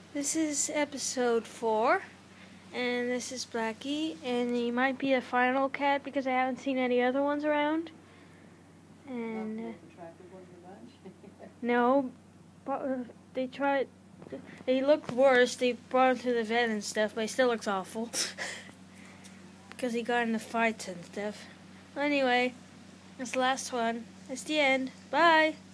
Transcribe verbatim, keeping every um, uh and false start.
This is episode four, and this is Blackie, and he might be a final cat because I haven't seen any other ones around. And uh, no, but they tried. They looked worse. They brought him to the vet and stuff, but he still looks awful because he got into fights and stuff. Anyway, that's the last one. That's the end. Bye.